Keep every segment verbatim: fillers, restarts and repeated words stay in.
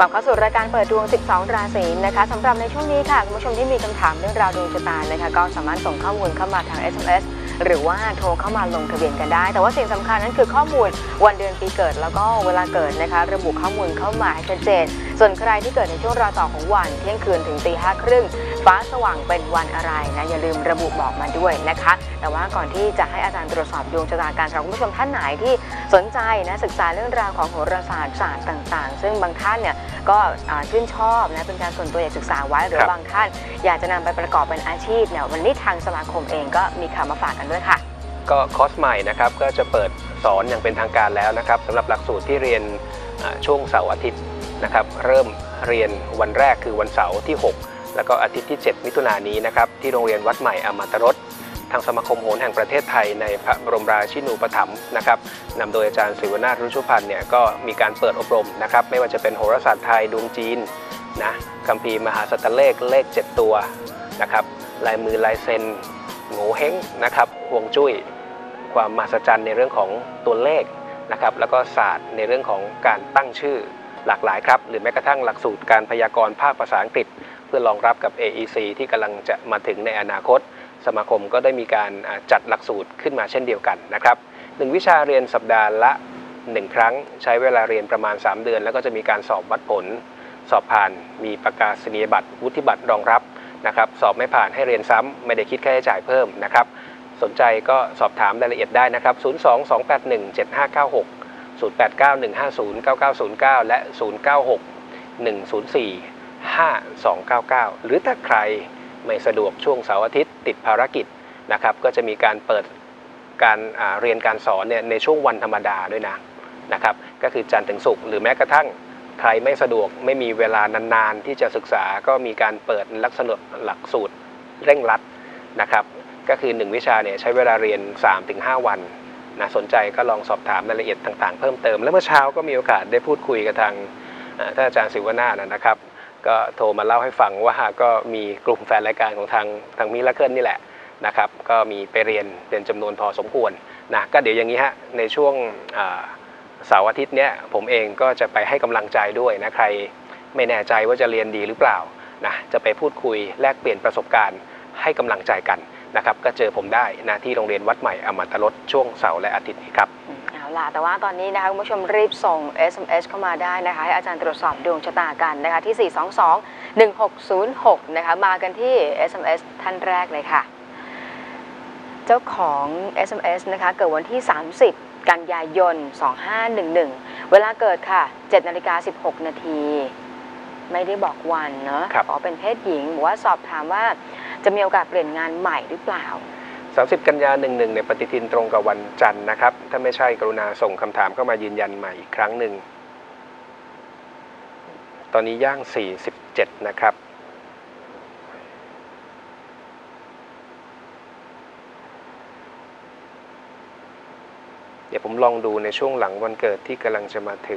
ลับเข้าสู่รายการเปิดดวงสิบสองราศีนะคะสำหรับในช่วงนี้ค่ะคุณผู้ชมที่มีคำถามเรื่องราวดวงชะตานะคะก็สามารถส่งข้อมูลเข้ามาทาง เอส เอ็ม เอส หรือว่าโทรเข้ามาลงทะเบียนกันได้แต่ว่าสิ่งสำคัญนั้นคือข้อมูลวันเดือนปีเกิดแล้วก็เวลาเกิดนะคะระบุข้อมูลเข้ามาให้ชัดเจนส่วนใครที่เกิดในช่วงรอยต่อของวันเที่ยงคืนถึงตีห้าครึ่งฟ้าสว่างเป็นวันอะไรนะอย่าลืมระบุบอกมาด้วยนะคะแต่ว่าก่อนที่จะให้อาจารย์ตรวจสอบดวงชะตาการสำหรับคุณผู้ชมท่านไหนที่สนใจนะศึกษาเรื่องราวของโหราศาสตร์ศาสตร์ต่างๆซึ่งบางท่านเนี่ยก็ชื่นชอบนะเป็นการส่วนตัวอยากศึกษาไว้หรือบางท่านอยากจะนำไปประกอบเป็นอาชีพเนี่ยวันนี้ทางสมาคมเองก็มีข่าวมาฝากกันด้วยค่ะก็คอร์สใหม่นะครับก็จะเปิดสอนอย่างเป็นทางการแล้วนะครับสำหรับหลักสูตรที่เรียนช่วงเสาร์อาทิตย์นะครับเริ่มเรียนวันแรกคือวันเสาร์ที่หกแล้วก็อาทิตย์ที่เจ็ดมิถุนายนนี้นะครับที่โรงเรียนวัดใหม่อมตรสทางสมาคมโหราแห่งประเทศไทยในพระบรมราชินูปถัมภ์นะครับนำโดยอาจารย์ศิวนาถรุชุพันธ์เนี่ยก็มีการเปิดอบรมนะครับไม่ว่าจะเป็นโหราศาสตร์ไทยดวงจีนนะคัมภีร์มหาสัตตเลขเลขเจ็ดตัวนะครับลายมือลายเซ็นโง่เฮงนะครับฮวงจุ้ยความมหัศจรรย์ในเรื่องของตัวเลขนะครับแล้วก็ศาสตร์ในเรื่องของการตั้งชื่อหลากหลายครับหรือแม้กระทั่งหลักสูตรการพยากรณ์ภาคภาษาอังกฤษเพื่อรองรับกับ เอ อี ซี ที่กำลังจะมาถึงในอนาคตสมาคมก็ได้มีการจัดหลักสูตรขึ้นมาเช่นเดียวกันนะครับหนึ่งวิชาเรียนสัปดาห์ละหนึ่งครั้งใช้เวลาเรียนประมาณสามเดือนแล้วก็จะมีการสอบวัดผลสอบผ่านมีประกาศนียบัตรวุฒิบัตรรองรับนะครับสอบไม่ผ่านให้เรียนซ้ำไม่ได้คิดค่าใช้จ่ายเพิ่มนะครับสนใจก็สอบถามรายละเอียดได้นะครับศูนย์ สอง สอง แปด หนึ่ง เจ็ด ห้า เก้า หก ศูนย์ แปด เก้า หนึ่ง ห้า ศูนย์ เก้า เก้า ศูนย์ เก้าและศูนย์ เก้า หก หนึ่ง ศูนย์ สี่ ห้า สอง เก้า เก้าหรือถ้าใครไม่สะดวกช่วงเสาร์อาทิตย์ติดภารกิจนะครับก็จะมีการเปิดการเรียนการสอนเนี่ยในช่วงวันธรรมดาด้วยนะนะครับก็คือจันทร์ถึงศุกร์หรือแม้กระทั่งใครไม่สะดวกไม่มีเวลานานๆที่จะศึกษาก็มีการเปิดลักษณะหลักสูตรเร่งรัดนะครับก็คือหนึ่งวิชาเนี่ยใช้เวลาเรียน สามถึงห้า วันนะสนใจก็ลองสอบถามรายละเอียดต่างๆเพิ่มเติมแล้วเมื่อเช้าก็มีโอกาสได้พูดคุยกับทางท่านอาจารย์ศิวนาถนะครับก็โทรมาเล่าให้ฟังว่าก็มีกลุ่มแฟนรายการของทางทางมิราเคิลนี่แหละนะครับก็มีไปเรียนเป็นจำนวนพอสมควรนะก็เดี๋ยวอย่างนี้ฮะในช่วงเสาร์อาทิตย์เนี้ยผมเองก็จะไปให้กำลังใจด้วยนะใครไม่แน่ใจว่าจะเรียนดีหรือเปล่านะจะไปพูดคุยแลกเปลี่ยนประสบการณ์ให้กำลังใจกันนะครับก็เจอผมได้นะที่โรงเรียนวัดใหม่อมตรสช่วงเสาร์และอาทิตย์นี้ครับเอาล่ะแต่ว่าตอนนี้นะคะคุณผู้ชมรีบส่ง เอส เอ็ม เอส เข้ามาได้นะคะให้อาจารย์ตรวจสอบดวงชะตากันนะคะที่สี่ สอง สอง หนึ่ง หก ศูนย์ หกนะคะมากันที่ เอส เอ็ม เอส ท่านแรกเลยค่ะเจ้าของ เอส เอ็ม เอส นะคะเกิดวันที่สามสิบกันยายนสองห้าหนึ่งหนึ่งเวลาเกิดค่ะเจ็ดนาฬิกาสิบหกนาทีไม่ได้บอกวันเนาะอ๋อเป็นเพศหญิงบอกว่าสอบถามว่าจะมีโอกาสเปลี่ยนงานใหม่หรือเปล่าสามสิบกันยายนหนึ่งหนึ่งในปฏิทินตรงกับวันจันทร์นะครับถ้าไม่ใช่กรุณาส่งคำถามเข้ามายืนยันใหม่อีกครั้งหนึ่งตอนนี้ย่างสี่สิบเจ็ดนะครับเดี๋ยวผมลองดูในช่วงหลังวันเกิดที่กำลังจะมาถึง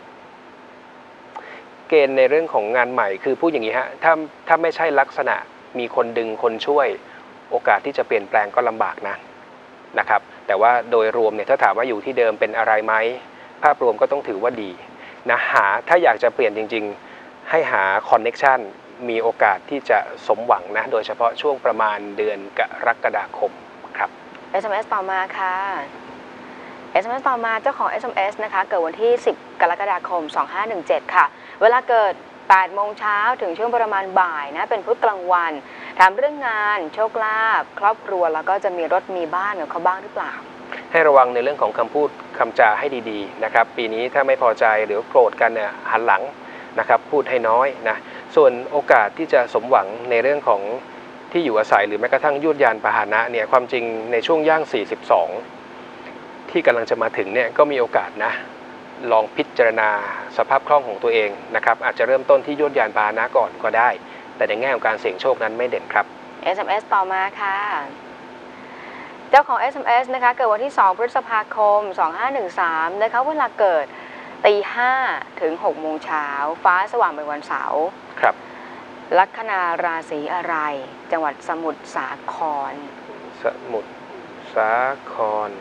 เกณฑ์ในเรื่องของงานใหม่คือพูดอย่างนี้ฮะถ้าถ้าไม่ใช่ลักษณะมีคนดึงคนช่วยโอกาสที่จะเปลี่ยนแปลงก็ลำบากนะนะครับแต่ว่าโดยรวมเนี่ยถ้าถามว่าอยู่ที่เดิมเป็นอะไรไหมภาพรวมก็ต้องถือว่าดีนะหาถ้าอยากจะเปลี่ยนจริงๆให้หาคอนเน็กชันมีโอกาสที่จะสมหวังนะโดยเฉพาะช่วงประมาณเดือนกรกฎาคมครับเอส เอ็ม เอส ต่อมาค่ะ เอส เอ็ม เอส ต่อมาเจ้าของ เอส เอ็ม เอส นะคะเกิดวันที่สิบกรกฎาคมสองห้าหนึ่งเจ็ดค่ะเวลาเกิดแปดโมงเช้าถึงช่วงประมาณบ่ายนะเป็นพุธกลางวันถามเรื่องงานโชคลาภครอบครัวแล้วก็จะมีรถมีบ้านกับเขาบ้างหรือเปล่าให้ระวังในเรื่องของคำพูดคำจาให้ดีๆนะครับปีนี้ถ้าไม่พอใจหรือโกรธกันเนี่ยหันหลังนะครับพูดให้น้อยนะส่วนโอกาสที่จะสมหวังในเรื่องของที่อยู่อาศัยหรือแม้กระทั่งยวดยานพาหนะเนี่ยความจริงในช่วงย่างสี่สิบสองที่กำลังจะมาถึงเนี่ยก็มีโอกาสนะลองพิจารณาสภาพคล่องของตัวเองนะครับอาจจะเริ่มต้นที่ยวดยานพาหนะก่อนก็ได้แต่ในแง่ของการเสี่ยงโชคนั้นไม่เด่นครับเอส เอ็ม เอส ต่อมาค่ะเจ้าของ เอส เอ็ม เอส นะคะเกิดวันที่สองพฤษภาคมสองห้าหนึ่งสามนะคะเวลาเกิดตีห้าถึงหกโมงเช้าฟ้าสว่างเป็นวันเสาร์ครับลัคนาราศีอะไรจังหวัดสมุทรสาครสมุทรสาคร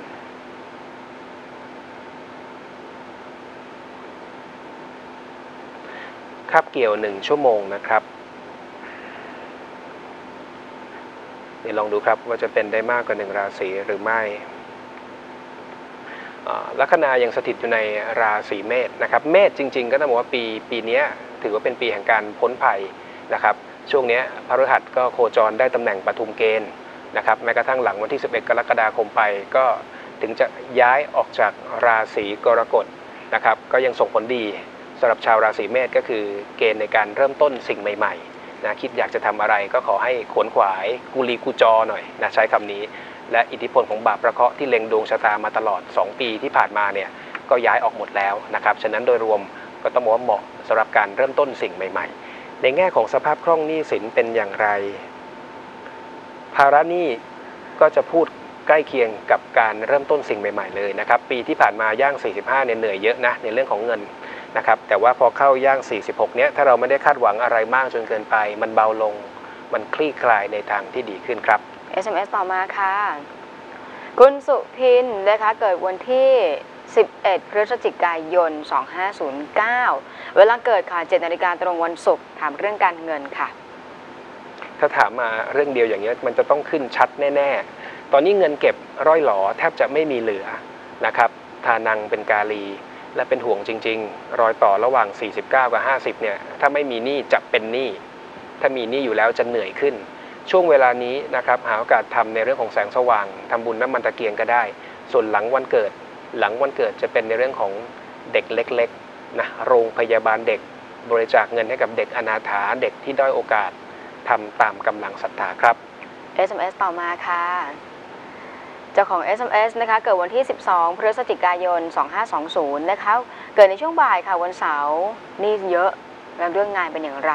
คาบเกี่ยวหนึ่งชั่วโมงนะครับเดี๋ยวลองดูครับว่าจะเป็นได้มากกว่าหนึ่งราศีหรือไม่ลัคนายังสถิตอยู่ในราศีเมษนะครับเมษจริงๆก็ต้องบอกว่าปีปีนี้ถือว่าเป็นปีแห่งการพ้นภัยนะครับช่วงนี้พฤหัสก็โคจรได้ตำแหน่งปฐุมเกณฑ์นะครับแม้กระทั่งหลังวันที่สิบเอ็ดกรกฎาคมไปก็ถึงจะย้ายออกจากราศีกรกฎนะครับก็ยังส่งผลดีสำหรับชาวราศีเมษก็คือเกณฑ์ในการเริ่มต้นสิ่งใหม่ๆนะคิดอยากจะทำอะไรก็ขอให้ขวนขวายกุลีกุจอหน่อยนะใช้คำนี้และอิทธิพลของบาปประเคราะห์ที่เล็งดวงชะตามาตลอดสองปีที่ผ่านมาเนี่ยก็ย้ายออกหมดแล้วนะครับฉะนั้นโดยรวมก็ต้องบอกว่าเหมาะสำหรับการเริ่มต้นสิ่งใหม่ๆในแง่ของสภาพคล่องหนี้สินเป็นอย่างไรภาระหนี้ก็จะพูดใกล้เคียงกับการเริ่มต้นสิ่งใหม่ๆเลยนะครับปีที่ผ่านมาย่างสี่สิบห้าเนี่ยเหนื่อยเยอะนะในเรื่องของเงินนะครับแต่ว่าพอเข้าย่างสี่สิบหกเนี้ยถ้าเราไม่ได้คาดหวังอะไรมากจนเกินไปมันเบาลงมันคลี่คลายในทางที่ดีขึ้นครับเอส เอ็ม เอส ต่อมาค่ะคุณสุพินนะคะเกิดวันที่สิบเอ็ดพฤศจิกายนสองห้าศูนย์เก้าเวลาเกิดค่ะเจ็ดนาฬิกาตรงวันศุกร์ถามเรื่องการเงินค่ะถ้าถามมาเรื่องเดียวอย่างนี้มันจะต้องขึ้นชัดแน่ๆตอนนี้เงินเก็บร้อยหลอแทบจะไม่มีเหลือนะครับทานังเป็นกาลีและเป็นห่วงจริงๆรอยต่อระหว่างสี่สิบเก้ากับห้าสิบเนี่ยถ้าไม่มีหนี้จะเป็นหนี้ถ้ามีหนี้อยู่แล้วจะเหนื่อยขึ้นช่วงเวลานี้นะครับหาโอกาสทำในเรื่องของแสงสว่างทำบุญน้ำมันตะเกียงก็ได้ส่วนหลังวันเกิดหลังวันเกิดจะเป็นในเรื่องของเด็กเล็กๆนะโรงพยาบาลเด็กบริจาคเงินให้กับเด็กอนาถาเด็กที่ด้อยโอกาสทำตามกำลังศรัทธาครับเอส เอ็ม เอส ต่อมาค่ะเจ้าของ เอส เอ็ม เอส นะคะเกิดวันที่สิบสองพฤศจิกายนสองห้าสองศูนย์นะคะเกิดในช่วงบ่ายค่ะวันเสาร์นี่เยอะแล้วเรื่องงานเป็นอย่างไร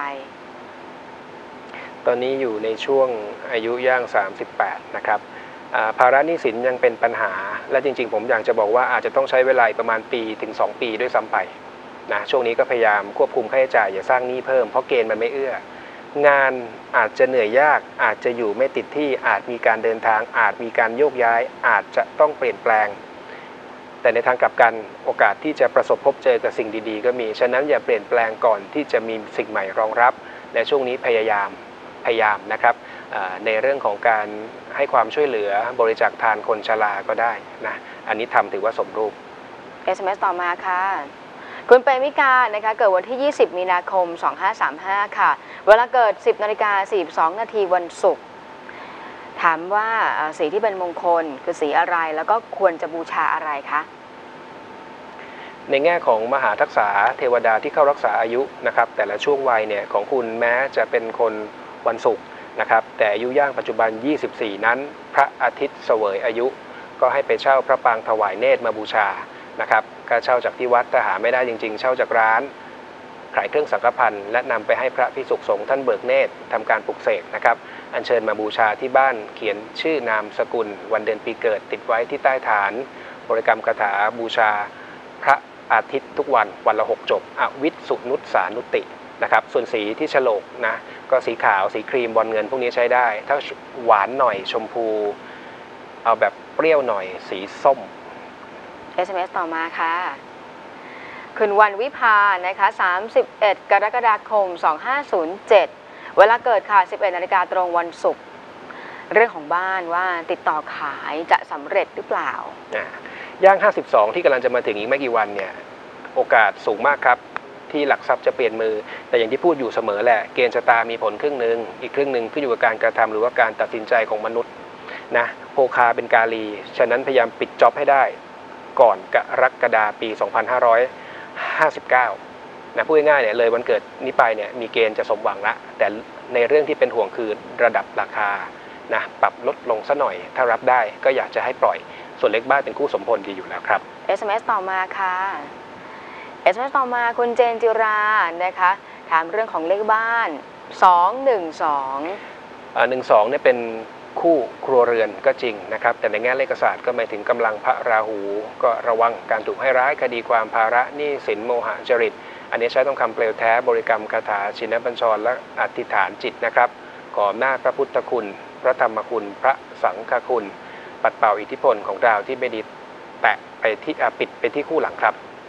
ตอนนี้อยู่ในช่วงอายุย่างสามสิบแปดนะครับภาระหนี้สินยังเป็นปัญหาและจริงๆผมอยากจะบอกว่าอาจจะต้องใช้เวลาประมาณปีถึงสองปีด้วยซ้ำไปนะช่วงนี้ก็พยายามควบคุมค่าใช้จ่ายอย่าสร้างหนี้เพิ่มเพราะเกณฑ์มันไม่เอื้องานอาจจะเหนื่อยยากอาจจะอยู่ไม่ติดที่อาจมีการเดินทางอาจมีการโยกย้ายอาจจะต้องเปลี่ยนแปลงแต่ในทางกลับกันโอกาสที่จะประสบพบเจอกับสิ่งดีๆก็มีฉะนั้นอย่าเปลี่ยนแปลงก่อนที่จะมีสิ่งใหม่รองรับและช่วงนี้พยายามพยายามนะครับในเรื่องของการให้ความช่วยเหลือบริจาคทานคนชราก็ได้นะอันนี้ทำถือว่าสมรูปเอส เอ็ม เอส ต่อมาค่ะคุณเปรมิกานะคะเกิดวันที่ยี่สิบมีนาคมสองห้าสามห้าค่ะเวลาเกิดสิบนาฬิกาสี่สิบสองนาทีวันศุกร์ถามว่าสีที่เป็นมงคลคือสีอะไรแล้วก็ควรจะบูชาอะไรคะในแง่ของมหาทักษะเทวดาที่เข้ารักษาอายุนะครับแต่ละช่วงวัยเนี่ยของคุณแม้จะเป็นคนวันศุกร์นะครับแต่อายุย่างปัจจุบันยี่สิบสี่นั้นพระอาทิตย์เสวยอายุก็ให้ไปเช่าพระปางถวายเนตรมาบูชานะครับก็เช่าจากที่วัดถ้าหาไม่ได้จริงๆเช่าจากร้านขายเครื่องสังฆพันธ์และนำไปให้พระภิกษุสงฆ์ท่านเบิกเนตรทำการปลุกเสกนะครับอัญเชิญมาบูชาที่บ้านเขียนชื่อนามสกุลวันเดือนปีเกิดติดไว้ที่ใต้ฐานบริกรรมคาถาบูชาพระอาทิตย์ทุกวันวันละหกจบอวิสสุนุตสานุตินะครับส่วนสีที่ฉลกนะก็สีขาวสีครีมบอลเงินพวกนี้ใช้ได้ถ้าหวานหน่อยชมพูเอาแบบเปรี้ยวหน่อยสีส้มเอส เอ็ม เอส ต่อมาค่ะคืนวันวิภานะคะสามสิบเอ็ดกรกฎาคมสองห้าศูนย์เจ็ดเวลาเกิดค่ะสิบเอ็ดนาฬิกาตรงวันศุกร์เรื่องของบ้านว่าติดต่อขายจะสำเร็จหรือเปล่าย่างห้าสิบสองที่กำลังจะมาถึงอีกไม่กี่วันเนี่ยโอกาสสูงมากครับที่หลักทรัพย์จะเปลี่ยนมือแต่อย่างที่พูดอยู่เสมอแหละเกณฑ์ชะตามีผลครึ่งหนึ่งอีกครึ่งหนึ่งขึ้นอยู่กับการกระทำหรือว่าการตัดสินใจของมนุษย์นะโภคาเป็นกาลีฉะนั้นพยายามปิดจ็อบให้ได้ก่อนกรกฎาคมปีสองพันห้าร้อยห้าสิบเก้านะพูดง่ายๆเนี่ยเลยวันเกิดนี้ไปเนี่ยมีเกณฑ์จะสมหวังละแต่ในเรื่องที่เป็นห่วงคือระดับราคานะปรับลดลงซะหน่อยถ้ารับได้ก็อยากจะให้ปล่อยส่วนเล็กบ้านเป็นคู่สมพลดีอยู่แล้วครับเอส เอ็ม เอส ต่อมาค่ะเอส เอ็ม เอส ต่อมาคุณเจนจิรานะคะถามเรื่องของเลขบ้านสองหนึ่งสองอ่าหนึ่งสองเนี่ยเป็นคู่ครัวเรือนก็จริงนะครับแต่ในแง่เลขศาสตร์ก็หมายถึงกำลังพระราหูก็ระวังการถูกให้ร้ายคดีความภาระหนี้สินโมหะจริตอันนี้ใช้ต้องคำเปลวแท้บริกรรมคาถาชินบัญชรและอธิษฐานจิตนะครับขอหน้าพระพุทธคุณพระธรรมคุณพระสังฆคุณปัดเป่าอิทธิพลของดาวที่ไม่ดีแตะไปที่ปิดไปที่คู่หลังครับ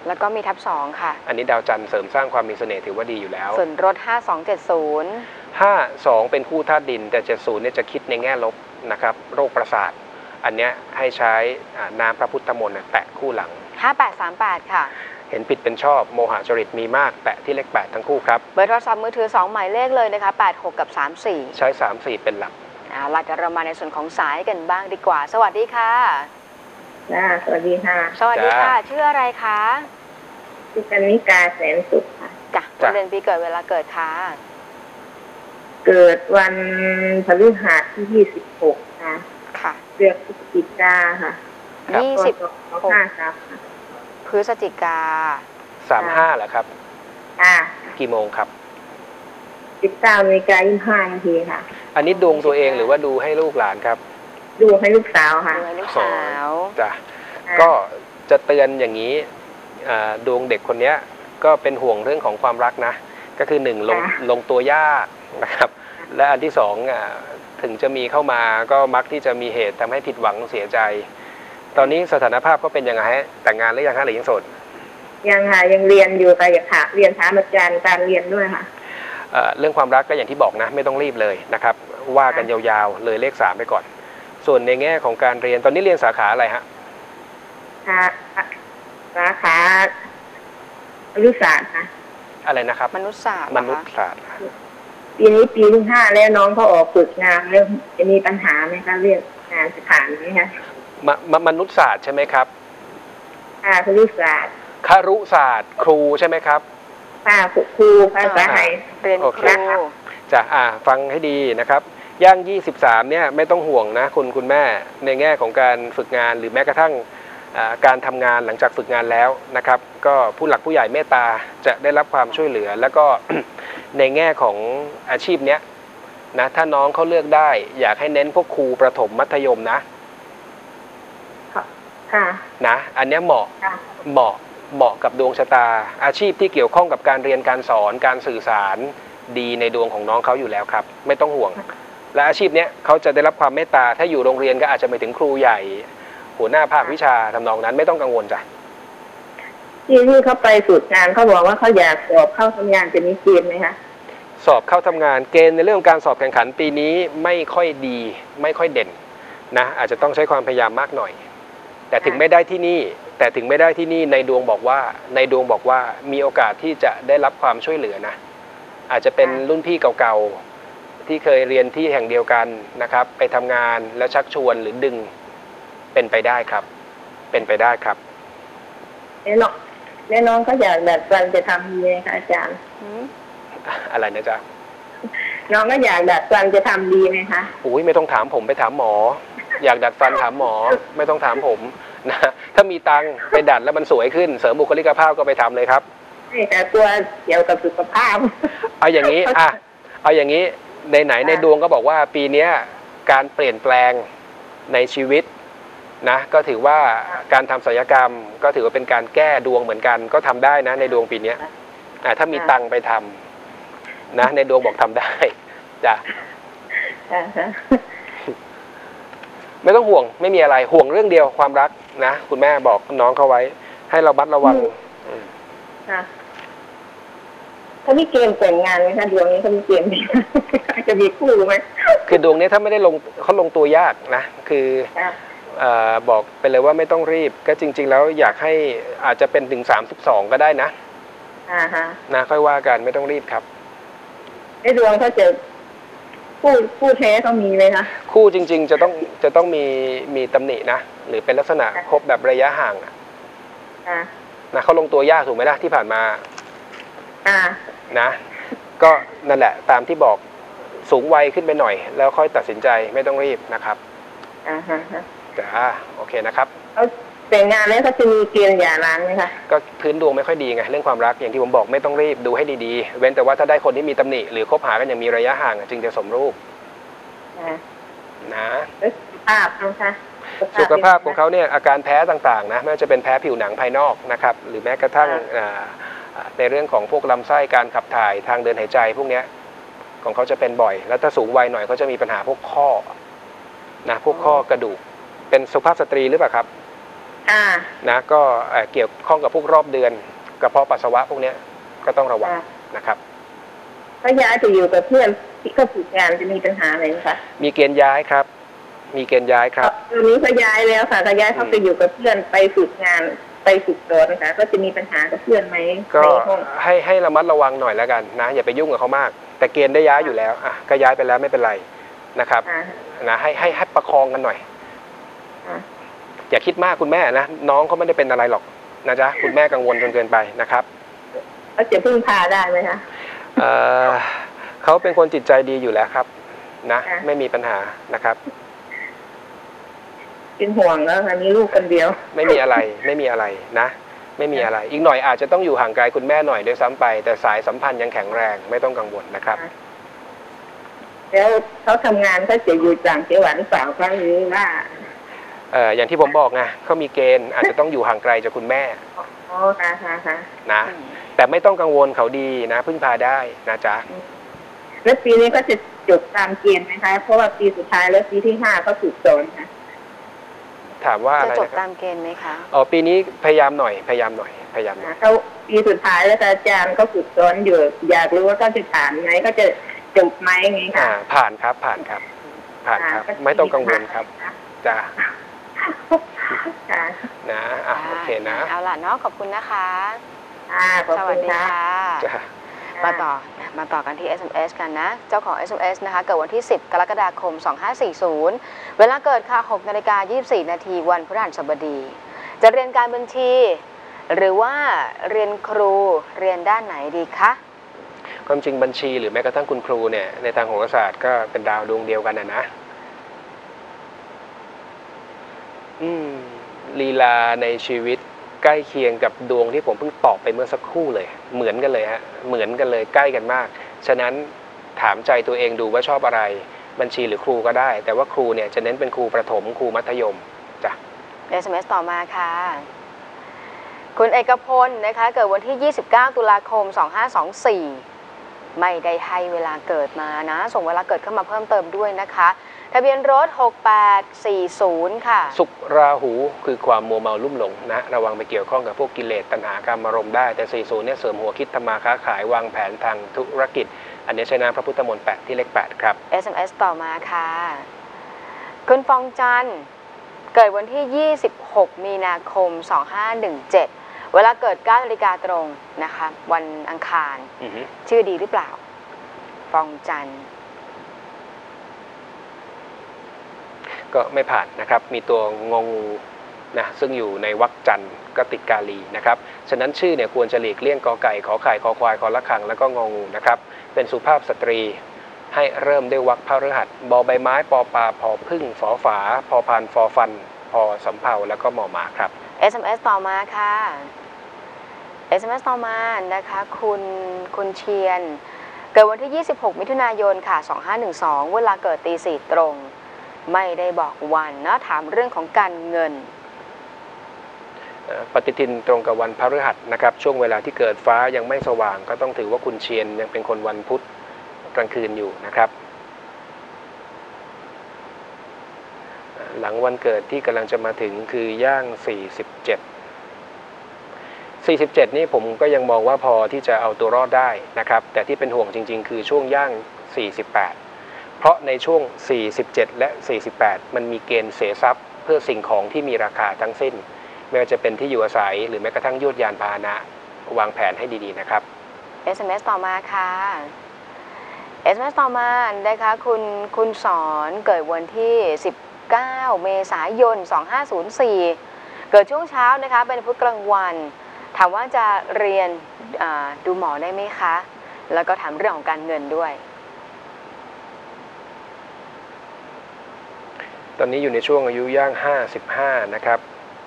แล้วก็มีทับสองค่ะอันนี้ดาวจันทร์เสริมสร้างความมีเสน่ห์ถือว่าดีอยู่แล้วส่วนรถห้าสองเจ็ดศูนย์ห้าสองเป็นคู่ธาตุดินแต่เจ็ดสิบเนี่ยจะคิดในแง่ลบนะครับโรคประสาทอันเนี้ยให้ใช้น้ำพระพุทธมนต์แปะคู่หลังห้าแปดสามแปดค่ะเห็นผิดเป็นชอบโมหะจริตมีมากแปะที่เลขแปดทั้งคู่ครับเบอร์โทรศัพท์มือถือสองหมายเลขเลยนะคะแปดหกกับสามสี่ใช้สามสี่เป็นหลักอ่าเราจะเรามาในส่วนของสายกันบ้างดีกว่าสวัสดีค่ะจ้าสวัสดีค่ะสวัสดีค่ะชื่ออะไรคะชื่อกันนิกาแสนสุขค่ะจ้ะวันเดือนปีเกิดเวลาเกิดค่ะเกิดวันพฤหัสที่ยี่สิบหกค่ะค่ะเดือนพฤศจิกาค่ะยี่สิบหกครับพฤศจิกาสามห้าเหรอครับอ่ากี่โมงครับสิบเก้านาฬิกายี่สิบห้านาทีค่ะอันนี้ดวงตัวเองหรือว่าดูให้ลูกหลานครับดูให้ลูกสาวค่ะดูให้ลูกสาวจ้ะก็จะเตือนอย่างนี้ดวงเด็กคนนี้ก็เป็นห่วงเรื่องของความรักนะก็คือหนึ่งลงลงตัวยากนะครับและอันที่สองถึงจะมีเข้ามาก็มักที่จะมีเหตุทำให้ผิดหวังเสียใจตอนนี้สถานภาพก็เป็นยังไงฮะแต่งงานหรือยังฮะหรือยังโสดยังค่ะยังเรียนอยู่ค่ะอยากถามเรียนถามอาจารย์การเรียนด้วยค่ะเรื่องความรักก็อย่างที่บอกนะไม่ต้องรีบเลยนะครับว่ากันยาวๆเลยเลขสามไปก่อนส่วนในแง่ของการเรียนตอนนี้เรียนสาขาอะไรฮะสาขามนุษยศาสตร์ค่ะอะไรนะครับมนุษยศาสตร์มนุษยศาสตร์ปีนี้ปีที่ห้าแล้วน้องเขาออกฝึกงานแล้วจะมีปัญหาไหมคะเรื่องงานสถานนี้คะมมนุษยศาสตร์ใช่ไหมครับค่ะครุศาสตร์ครุศาสตร์ครูใช่ไหมครับค่ะครูภาษาไทยเรียนครูจะอ่าฟังให้ดีนะครับย่างยี่สิบสามเนี่ยไม่ต้องห่วงนะคุณคุณแม่ในแง่ของการฝึกงานหรือแม้กระทั่งการทำงานหลังจากฝึกงานแล้วนะครับก็ผู้หลักผู้ใหญ่เมตตาจะได้รับความช่วยเหลือแล้วก็ ในแง่ของอาชีพเนี้ยนะถ้าน้องเขาเลือกได้อยากให้เน้นพวกครูประถมมัธยมนะค่ะนะอันนี้เหมาะเหมาะเหมาะกับดวงชะตาอาชีพที่เกี่ยวข้องกับการเรียนการสอนการสื่อสารดีในดวงของน้องเขาอยู่แล้วครับไม่ต้องห่วงและอาชีพเนี้ยเขาจะได้รับความเมตตาถ้าอยู่โรงเรียนก็อาจจะไปถึงครูใหญ่หัวหน้าภาควิชาทำนองนั้นไม่ต้องกังวลจ้ะที่ที่เขาไปฝึกงานเขาบอกว่าเขาอยากสอบเข้าทำงานจะมีเกณฑ์ไหมคะสอบเข้าทำงานเกณฑ์ในเรื่องการสอบแข่งขันปีนี้ไม่ค่อยดีไม่ค่อยเด่นนะอาจจะต้องใช้ความพยายามมากหน่อยแต่ถึงไม่ได้ที่นี่แต่ถึงไม่ได้ที่นี่ในดวงบอกว่าในดวงบอกว่ามีโอกาสที่จะได้รับความช่วยเหลือนะอาจจะเป็นรุ่นพี่เก่าๆที่เคยเรียนที่แห่งเดียวกันนะครับไปทำงานแล้วชักชวนหรือดึงเป็นไปได้ครับเป็นไปได้ครับแน่นอนแน่นอนก็อยากดัดฟันจะทำดีไหมคะอาจารย์อะไรนะจ๊ะน้องก็อยากดัดฟันจะทำดีไหมคะอุ้ยไม่ต้องถามผมไปถามหมออยากดัดฟันถามหมอไม่ต้องถามผมนะถ้ามีตังค์ไปดัดแล้วมันสวยขึ้นเสริมบุคลิกภาพก็ไปทำเลยครับแต่ตัวเกี่ยวกับสุขภาพเอาอย่างนี้อ่ะเอาอย่างนี้ในไหนในดวงก็บอกว่าปีนี้การเปลี่ยนแปลงในชีวิตนะก็ถือว่าการทำศัลยกรรมก็ถือว่าเป็นการแก้ดวงเหมือนกันก็ทำได้นะในดวงปีนี้อ่าถ้ามีตังค์ไปทำนะในดวงบอกทำได้จ้ะไม่ต้องห่วงไม่มีอะไรห่วงเรื่องเดียวความรักนะคุณแม่บอกน้องเขาไว้ให้เราบัดระวังเขามีเกณฑ์แต่งงานไหมคะดวงนี้เขามีเกณฑ์จะมีคู่ไหมคือดวงนี้ถ้าไม่ได้ลงเขาลงตัวยากนะคือบอกไปเลยว่าไม่ต้องรีบก็จริงๆแล้วอยากให้อาจจะเป็นถึงสามสิบสองก็ได้นะนะค่อยว่ากันไม่ต้องรีบครับไอ้ดวงเขาจะคู่คู่แท้เขามีไหมคะคู่จริงๆจะต้องจะต้องมีมีตำหนินะหรือเป็นลักษณะคบแบบระยะห่างอ่ะนะเขาลงตัวยากถูกไหมล่ะที่ผ่านมานะก็นั่นแหละตามที่บอกสูงวัยขึ้นไปหน่อยแล้วค่อยตัดสินใจไม่ต้องรีบนะครับจ้าโอเคนะครับแต่งงานแล้วเขาจะมีเกณฑ์หย่าร้างไหมคะก็พื้นดวงไม่ค่อยดีไงเรื่องความรักอย่างที่ผมบอกไม่ต้องรีบดูให้ดีๆเว้นแต่ว่าถ้าได้คนที่มีตำหนิหรือคบหากันอย่างมีระยะห่างจึงจะสมรูปนะสุขภาพนะคะสุขภาพของเขาเนี่ยอาการแพ้ต่างๆนะไม่ว่าจะเป็นแพ้ผิวหนังภายนอกนะครับหรือแม้กระทั่งในเรื่องของพวกลำไส้การขับถ่ายทางเดินหายใจพวกนี้ของเขาจะเป็นบ่อยแล้วถ้าสูงวัยหน่อยเขาจะมีปัญหาพวกข้อนะพวกข้อกระดูกเป็นสุภาพสตรีหรือเปล่าครับอ่านะก็เอ่อเกี่ยวข้องกับพวกรอบเดือนกระเพาะปัสสาวะพวกเนี้ยก็ต้องระวังนะครับถ้าย้ายไปอยู่กับเพื่อนที่เขาฝึกงานจะมีปัญหาอะไรไหมคะมีเกณฑ์ย้ายครับ มีเกณฑ์ย้ายครับตอนนี้เขาย้ายแล้วค่ะถ้าย้ายเขาไปอยู่กับเพื่อนไปฝึกงานไปฝึกสอนนะคะก็จะมีปัญหากับเพื่อนไหมก็ในห้องให้ให้ระมัดระวังหน่อยแล้วกันนะอย่าไปยุ่งกับเขามาก แต่เกณฑ์ได้ย้ายอยู่แล้วอ่ะก็ย้ายไปแล้วไม่เป็นไรนะครับอ่านะให้ให้ให้ประคองกันหน่อยอ่าอย่าคิดมากคุณแม่นะน้องเขาไม่ได้เป็นอะไรหรอกนะจ๊ะคุณแม่กังวลจนเกินไปนะครับเขาจะพึ่งพาได้ไหมคะเอ่อเขาเป็นคนจิตใจดีอยู่แล้วครับนะค่ะไม่มีปัญหานะครับเป็นห่วงแล้วค่ะมีลูกคนเดียวไม่มีอะไรไม่มีอะไรนะ ไม่มีอะไร อีกหน่อยอาจจะต้องอยู่ห่างไกลคุณแม่หน่อยด้วยซ้ำไป แต่สายสัมพันธ์ยังแข็งแรงไม่ต้องกังวลนะครับแล้วเขาทำงานเขาจะอยู่ต่างจังหวัดหรือเปล่าคะหรือว่าเอ่ออย่างที่ผมบอกไงเขามีเกณฑ์อาจจะต้องอยู่ห่างไกลจากคุณแม่อ๋อค่ะค่ะค่ะนะแต่ไม่ต้องกังวลเขาดีนะพึ่งพาได้นะจ๊ะแล้วปีนี้ก็จะจบตามเกณฑ์ไหมคะเพราะว่าปีสุดท้ายแล้วปีที่ห้าก็ฝึกสอนค่ะถามว่าอะจะไรจบนะคตารับมเกณฑ์ไหมคะอ๋อปีนี้พยายามหน่อยพยายามหน่อยพยายามหน่อยเขาปีสุดท้ายแล้วอาจารย์ก็ฝึกสอนอยู่อยากรู้ว่าเขาจะผ่านไหมเขาจะจบไหมไงอ่าค่ะผ่านครับผ่านครับ ผ่านครับ ไม่ต้องกังวลครับจ้าค่ะนะอ่ะโอเคนะเอาล่ะเนาะขอบคุณนะคะอ่าขอบสคุวัสณดีค่ะค่ะจ้ามาต่อมาต่อกันที่ เอส เอ็ม เอส กันนะ เจ้าของ เอส เอ็ม เอส นะคะเกิดวันที่ สิบ กรกฎาคม สองห้าสี่ศูนย์ เวลาเกิดค่ะ หกนาฬิกายี่สิบสี่นาทีวันพฤหัสบดี จะเรียนการบัญชี หรือว่าเรียนครูเรียนด้านไหนดีคะความจริงบัญชีหรือแม้กระทั่งคุณครูเนี่ยในทางโหราศาสตร์ก็เป็นดาวดวงเดียวกันนะนะอืมลีลาในชีวิตใกล้เคียงกับดวงที่ผมเพิ่งตอบไปเมื่อสักครู่เลยเหมือนกันเลยฮะเหมือนกันเลยใกล้กันมากฉะนั้นถามใจตัวเองดูว่าชอบอะไรบัญชีหรือครูก็ได้ แต่ว่าครูเนี่ยจะเน้นเป็นครูประถมครูมัธยมจ้ะเอส เอ็ม เอส ต่อมาค่ะ คุณเอกพลนะคะเกิดวันที่ ยี่สิบเก้า ตุลาคม สองห้าสองสี่ ไม่ได้ให้เวลาเกิดมานะ ส่งเวลาเกิดเข้ามาเพิ่มเติมด้วยนะคะทะเบียนรถ หกแปดสี่ศูนย์ ค่ะสุขราหูคือความมัวเมาลุ่มหลงนะระวังไปเกี่ยวข้องกับพวกกิเลสตัณหากรรมอารมณ์ได้แต่สี่สิบเนี่ยเสริมหัวคิดทำมาค้าขายวางแผนทางธุรกิจ อันนี้ใช้นามพระพุทธมนต์แปดที่เลขแปดครับเอส เอ็ม เอส ต่อมาค่ะ คุณฟองจันทร์เกิดวันที่ ยี่สิบหก มีนาคม สองห้าหนึ่งเจ็ด เวลาเกิด เก้านาฬิกาตรงนะคะ วันอังคารอือฮึชื่อดีหรือเปล่า ฟองจันทร์ก็ไม่ผ่านนะครับมีตัวงองูนะซึ่งอยู่ในวรรคจันทร์ก็ติดกาลีนะครับฉะนั้นชื่อเนี่ยควรจะหลีกเลี่ยงกอไก่ขอไข่คอควายคอละคังแล้วก็งองูนะครับเป็นสุภาพสตรีให้เริ่มด้วยวรรคพฤหัสบอใบไม้ปอปลาพอพึ่งฝอฝาพอพานฟอฟันพอสำเภาแล้วก็หมอหมาครับเอส เอ็ม เอส ต่อมาค่ะ เอส เอ็ม เอส ต่อมานะคะคุณคุณเชียนเกิดวันที่ ยี่สิบหก มิถุนายนค่ะ สองห้าหนึ่งสอง เวลาเกิดตีสี่ตรง ไม่ได้บอกวันนะถามเรื่องของการเงินปฏิทินตรงกับวันพฤหัสนะครับช่วงเวลาที่เกิดฟ้ายังไม่สว่างก็ต้องถือว่าคุณเชียนยังเป็นคนวันพุธกลางคืนอยู่นะครับหลังวันเกิดที่กำลังจะมาถึงคือย่างสี่สิบเจ็ด สี่สิบเจ็ดนี่ผมก็ยังมองว่าพอที่จะเอาตัวรอดได้นะครับแต่ที่เป็นห่วงจริงๆคือช่วงย่างสี่สิบแปดเพราะในช่วงสี่สิบเจ็ดและสี่สิบแปดมันมีเกณฑ์เสียทรัพย์เพื่อสิ่งของที่มีราคาทั้งสิ้นไม่ว่าจะเป็นที่อยู่อาศัยหรือแม้กระทั่งยวดยานพาหนะวางแผนให้ดีๆนะครับเอส เอ็ม เอส ต่อมาค่ะ เอส เอ็ม เอส ต่อมานะคะคุณคุณสอนเกิดวันที่ สิบเก้า เมษายน สองห้าศูนย์สี่ เกิดช่วงเช้านะคะเป็นพุธกลางวันถามว่าจะเรียนดูหมอได้ไหมคะแล้วก็ถามเรื่องของการเงินด้วยตอนนี้อยู่ในช่วงอายุย่างห้าสิบห้านะครับ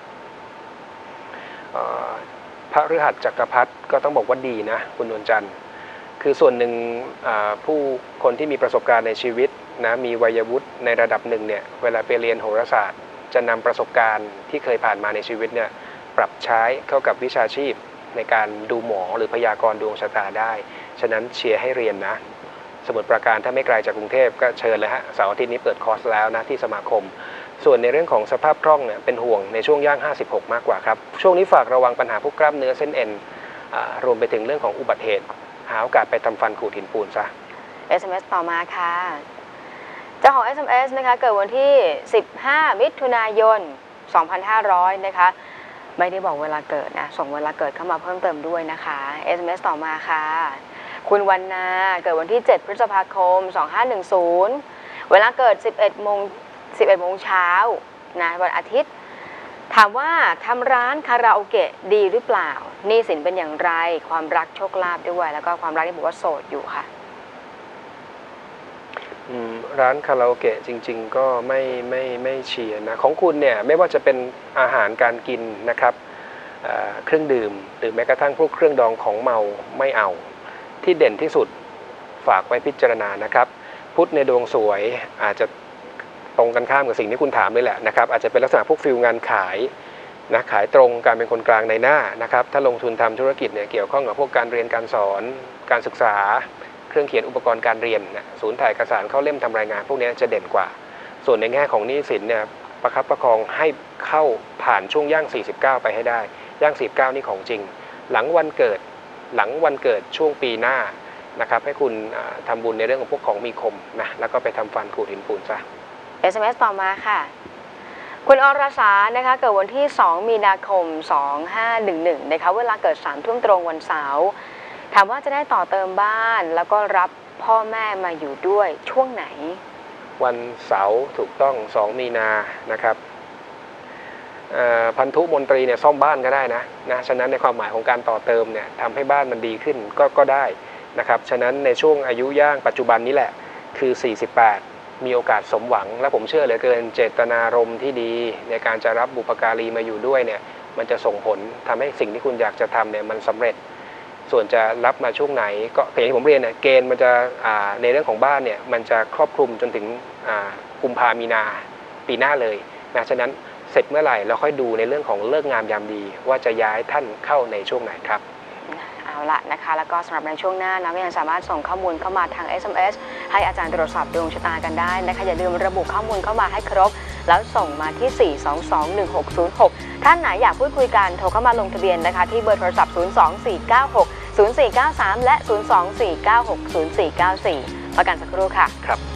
พระฤหัสจักรพรรดิก็ต้องบอกว่าดีนะคุณนวลจันทร์คือส่วนหนึ่งผู้คนที่มีประสบการณ์ในชีวิตนะมีวัยวุฒิในระดับหนึ่งเนี่ยเวลาไปเรียนโหราศาสตร์จะนำประสบการณ์ที่เคยผ่านมาในชีวิตเนี่ยปรับใช้เข้ากับวิชาชีพในการดูหมอหรือพยากรณ์ดวงชะตาได้ฉะนั้นเชียร์ให้เรียนนะสมุทรปราการถ้าไม่ไกลจากกรุงเทพก็เชิญเลยฮะเสาร์อาทิตย์นี้เปิดคอร์สแล้วนะที่สมาคมส่วนในเรื่องของสภาพคล่องเนี่ยเป็นห่วงในช่วงย่างห้าสิบหกมากกว่าครับช่วงนี้ฝากระวังปัญหาพวกกล้ามเนื้อเส้นเอ็นรวมไปถึงเรื่องของอุบัติเหตุหาโอกาสไปทำฟันขูดหินปูนซะเอส เอ็ม เอส ต่อมาค่ะเจ้าของ เอส เอ็ม เอส นะคะเกิดวันที่สิบห้ามิถุนายนสองพันห้าร้อยนะคะไม่ได้บอกเวลาเกิดนะส่งเวลาเกิดเข้ามาเพิ่มเติมด้วยนะคะ เอส เอ็ม เอส ต่อมาค่ะคุณวรรณาเกิดวันที่เจ็ดพฤษภาคมสองพันห้าร้อยสิบเวลาเกิดสิบเอ็ดโมงสิบเอ็ดโมงเช้านะวันอาทิตย์ถามว่าทำร้านคาราโอเกะดีหรือเปล่าหนี้สินเป็นอย่างไรความรักโชคลาภด้วยแล้วก็ความรักที่บอกว่าโสดอยู่ค่ะร้านคาราโอเกะจริงๆก็ไม่ไม่ไม่เชียร์นะของคุณเนี่ยไม่ว่าจะเป็นอาหารการกินนะครับเครื่องดื่มหรือแม้กระทั่งพวกเครื่องดองของเมาไม่เอาที่เด่นที่สุดฝากไว้พิจารณานะครับพุธในดวงสวยอาจจะตรงกันข้ามกับสิ่งที่คุณถามเลยแหละนะครับอาจจะเป็นลักษณะพวกฟิลงานขายนะขายตรงการเป็นคนกลางในหน้านะครับถ้าลงทุนทำธุรกิจเนี่ยเกี่ยวข้องกับพวกการเรียนการสอนการศึกษาเครื่องเขียนอุปกรณ์การเรียนนะศูนย์ถ่ายเอกสารเข้าเล่มทำรายงานพวกนี้จะเด่นกว่าส่วนในแง่ของหนี้สินเนี่ยประคับประคองให้เข้าผ่านช่วงย่างสี่สิบเก้าไปให้ได้ย่างสี่สิบเก้านี่ของจริงหลังวันเกิดหลังวันเกิดช่วงปีหน้านะครับให้คุณทำบุญในเรื่องของพวกของมีคมนะแล้วก็ไปทำฟันขูดหินปูนซะเอส เอ็ม เอส ต่อมาค่ะคุณอรสานะคะเกิดวันที่สองมีนาคมสองพันห้าร้อยสิบเอ็ดนะคะเวลาเกิดสามทุ่มตรงวันเสาร์ถามว่าจะได้ต่อเติมบ้านแล้วก็รับพ่อแม่มาอยู่ด้วยช่วงไหนวันเสาร์ถูกต้องสองมีนานะครับพันธุมนตรีเนี่ยซ่อมบ้านก็ได้นะนะฉะนั้นในความหมายของการต่อเติมเนี่ยทำให้บ้านมันดีขึ้นก็ก็ได้นะครับฉะนั้นในช่วงอายุย่างปัจจุบันนี้แหละคือสี่สิบแปดมีโอกาสสมหวังและผมเชื่อเหลือเกินเจตนารมณ์ที่ดีในการจะรับบุปการีมาอยู่ด้วยเนี่ยมันจะส่งผลทำให้สิ่งที่คุณอยากจะทำเนี่ยมันสำเร็จส่วนจะรับมาช่วงไหนก็อย่างที่ผมเรียนเนี่ยเกณฑ์มันจะในเรื่องของบ้านเนี่ยมันจะครอบคลุมจนถึงกุมภามีนาปีหน้าเลยนะฉะนั้นเสร็จเมื่อไหร่เราค่อยดูในเรื่องของเลิกงามยามดีว่าจะย้ายท่านเข้าในช่วงไหนครับเอาละนะคะแล้วก็สำหรับในช่วงหน้านะก็ยังสามารถส่งข้อมูลเข้ามาทาง เอส เอ็ม เอส ให้อาจารย์ตรวจสอบดวงชะตากันได้นะคะอย่าลืมระบุข้อมูลเข้ามาให้ครบแล้วส่งมาที่ สี่ สอง สอง หนึ่ง หก ศูนย์ หก ท่านไหนอยากพูดคุยกันโทรเข้ามาลงทะเบียนนะคะที่เบอร์โทรศัพท์ ศูนย์ สอง สี่ เก้า หก ศูนย์ สี่ เก้า สาม และ ศูนย์ สอง สี่ เก้า หก ศูนย์ สี่ เก้า สี่ ประกันสักครู่ค่ะครับ